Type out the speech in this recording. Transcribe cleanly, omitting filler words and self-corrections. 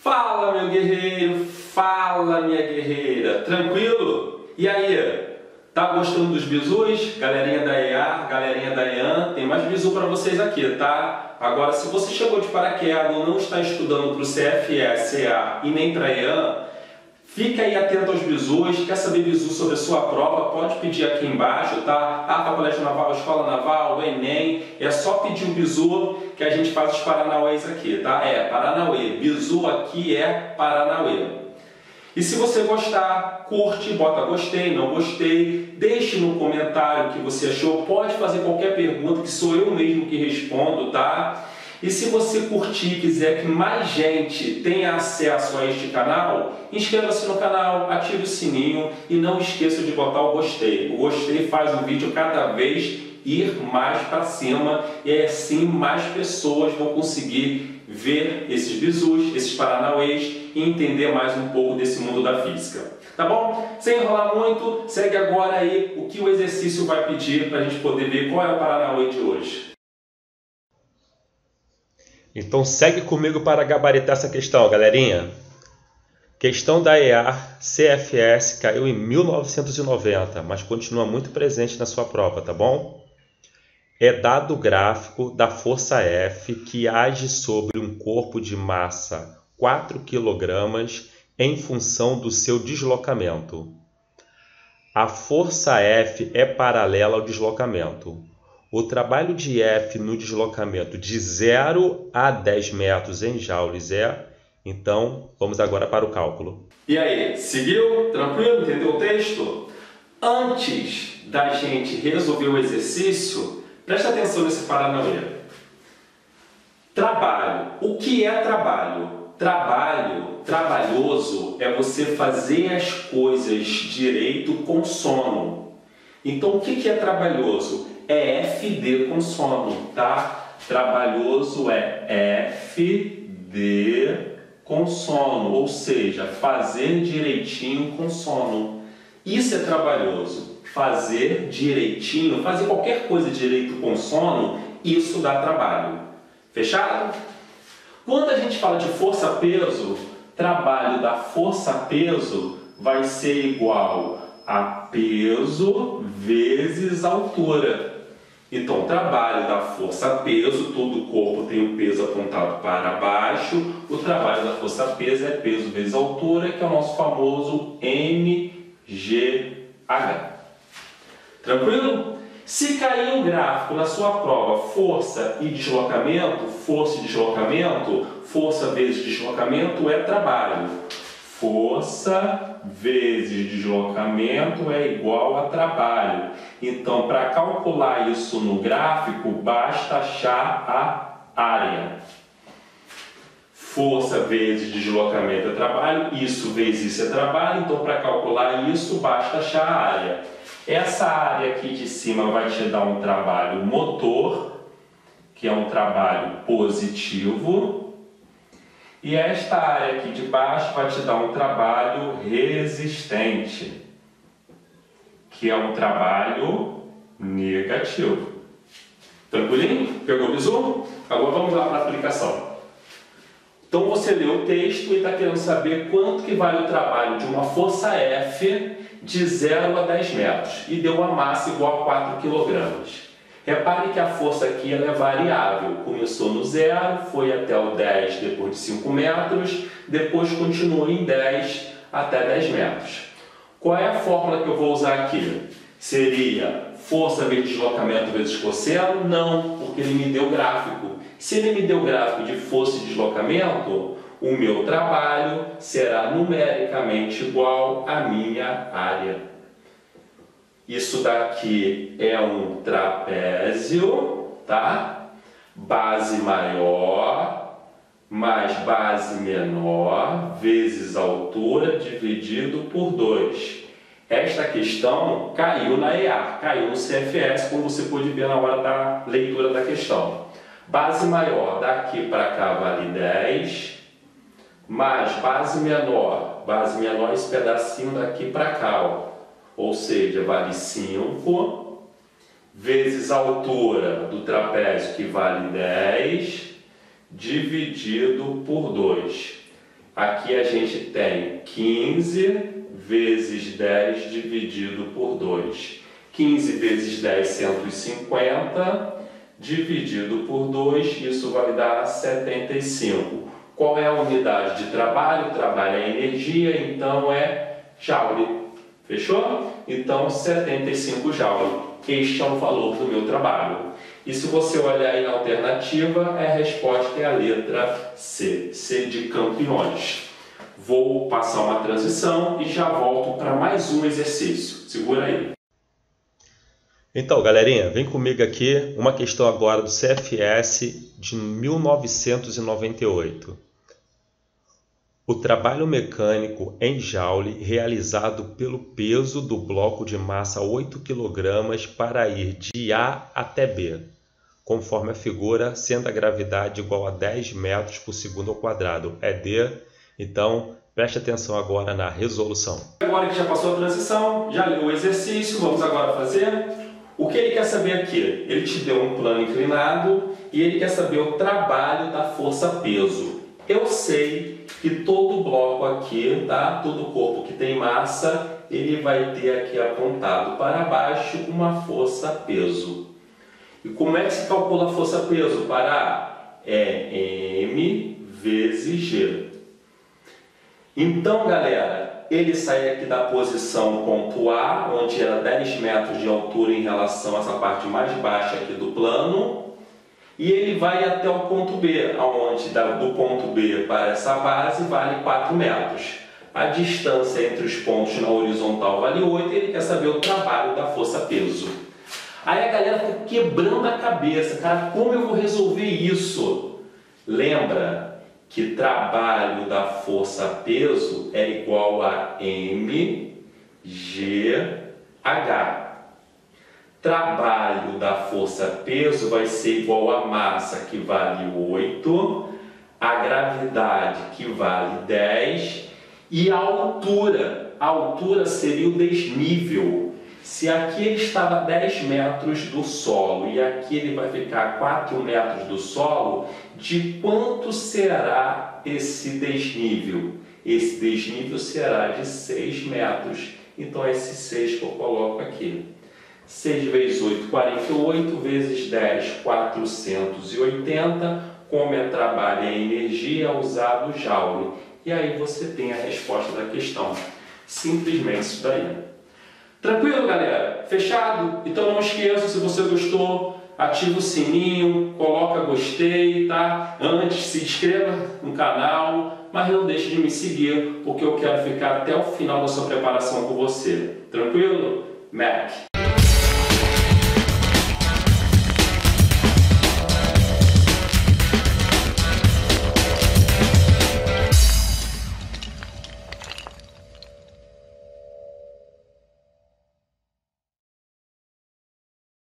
Fala, meu guerreiro! Fala, minha guerreira! Tranquilo? E aí? Tá gostando dos bizus? Galerinha da EA, galerinha da EAN, tem mais bizu para vocês aqui, tá? Agora, se você chegou de paraquedas ou não está estudando para o CFE, CA e nem para EAN, fica aí atento aos bizus. Quer saber bizu sobre a sua prova? Pode pedir aqui embaixo, tá? Para Colégio Naval, Escola Naval, o Enem. É só pedir o bizu que a gente faz os paranauês aqui, tá? É, Paranauê. Bizu aqui é Paranauê. E se você gostar, curte, bota gostei, não gostei, deixe no comentário o que você achou, pode fazer qualquer pergunta que sou eu mesmo que respondo, tá? E se você curtir e quiser que mais gente tenha acesso a este canal, inscreva-se no canal, ative o sininho e não esqueça de botar o gostei. O gostei faz o vídeo cada vez ir mais para cima e assim mais pessoas vão conseguir ver esses bizus, esses paranauês e entender mais um pouco desse mundo da física. Tá bom? Sem enrolar muito, segue agora aí o que o exercício vai pedir para a gente poder ver qual é o paranauê de hoje. Então segue comigo para gabaritar essa questão, galerinha. Questão da EAR CFS caiu em 1990, mas continua muito presente na sua prova, tá bom? É dado o gráfico da força F que age sobre um corpo de massa 4 kg em função do seu deslocamento. A força F é paralela ao deslocamento. O trabalho de F no deslocamento de 0 a 10 metros em joules é... Então, vamos agora para o cálculo. E aí, seguiu? Tranquilo? Entendeu o texto? Antes da gente resolver o exercício, presta atenção nesse paranauê. Trabalho. O que é trabalho? Trabalhoso é você fazer as coisas direito com sono. Então, o que é trabalhoso? É FD com sono, tá? Trabalhoso é FD com sono, ou seja, fazer direitinho com sono. Isso é trabalhoso. Fazer direitinho, fazer qualquer coisa direito com sono, isso dá trabalho. Fechado? Quando a gente fala de força-peso, trabalho da força-peso vai ser igual a peso vezes altura. Então, trabalho da força-peso, todo o corpo tem o peso apontado para baixo. O trabalho da força-peso é peso vezes altura, que é o nosso famoso MGH. Tranquilo? Se cair um gráfico na sua prova, força e deslocamento, força vezes deslocamento é trabalho. Força vezes deslocamento é igual a trabalho. Então, para calcular isso no gráfico, basta achar a área. Força vezes deslocamento é trabalho, isso vezes isso é trabalho. Então, para calcular isso, basta achar a área. Essa área aqui de cima vai te dar um trabalho motor, que é um trabalho positivo. E esta área aqui de baixo vai te dar um trabalho resistente, que é um trabalho negativo. Tranquilinho? Pegou o bizu? Agora vamos lá para a aplicação. Então você leu o texto e está querendo saber quanto que vale o trabalho de uma força F de 0 a 10 metros e deu uma massa igual a 4 kg. Repare que a força aqui ela é variável. Começou no 0, foi até o 10 depois de 5 metros, depois continuou em 10 até 10 metros. Qual é a fórmula que eu vou usar aqui? Seria força vezes deslocamento vezes cosseno? Não, porque ele me deu gráfico. Se ele me deu gráfico de força e deslocamento, o meu trabalho será numericamente igual à minha área. Isso daqui é um trapézio, tá? Base maior mais base menor vezes altura dividido por 2. Esta questão caiu na EAR, caiu no CFS, como você pôde ver na hora da leitura da questão. Base maior daqui para cá vale 10, mais base menor esse pedacinho daqui para cá, ó. Ou seja, vale 5, vezes a altura do trapézio, que vale 10, dividido por 2. Aqui a gente tem 15 vezes 10 dividido por 2. 15 vezes 10, 150, dividido por 2, isso vai dar 75. Qual é a unidade de trabalho? Trabalho é energia, então é joule. Fechou? Então, 75 joule. Este é o valor do meu trabalho. E se você olhar aí na alternativa, a resposta é a letra C. C de campeões. Vou passar uma transição e já volto para mais um exercício. Segura aí. Então, galerinha, vem comigo aqui uma questão agora do CFS de 1998. O trabalho mecânico em joule realizado pelo peso do bloco de massa 8 kg para ir de A até B, conforme a figura, sendo a gravidade igual a 10 metros por segundo ao quadrado. É D, então preste atenção agora na resolução. Agora que já passou a transição, já leu o exercício, vamos agora fazer. O que ele quer saber aqui? Ele te deu um plano inclinado e ele quer saber o trabalho da força-peso. Eu sei que todo bloco aqui, tá? Todo corpo que tem massa, ele vai ter aqui apontado para baixo uma força-peso. E como é que se calcula a força-peso para A? É M vezes G. Então, galera, ele sai aqui da posição ponto A, onde era 10 metros de altura em relação a essa parte mais baixa aqui do plano, e ele vai até o ponto B, onde do ponto B para essa base vale 4 metros. A distância entre os pontos na horizontal vale 8 e ele quer saber o trabalho da força-peso. Aí a galera fica quebrando a cabeça, cara, como eu vou resolver isso? Lembra que trabalho da força-peso é igual a mgh. Trabalho da força-peso vai ser igual a massa, que vale 8, a gravidade, que vale 10, e a altura. A altura seria o desnível. Se aqui ele estava a 10 metros do solo e aqui ele vai ficar a 4 metros do solo, de quanto será esse desnível? Esse desnível será de 6 metros. Então, é esse 6 que eu coloco aqui. 6 vezes 8, 48, vezes 10, 480. Como é trabalho e energia, é usado joule. E aí você tem a resposta da questão. Simplesmente isso daí. Tranquilo, galera? Fechado? Então não esqueça, se você gostou, ativa o sininho, coloca gostei, tá? Antes, se inscreva no canal, mas não deixe de me seguir, porque eu quero ficar até o final da sua preparação com você. Tranquilo? Mac.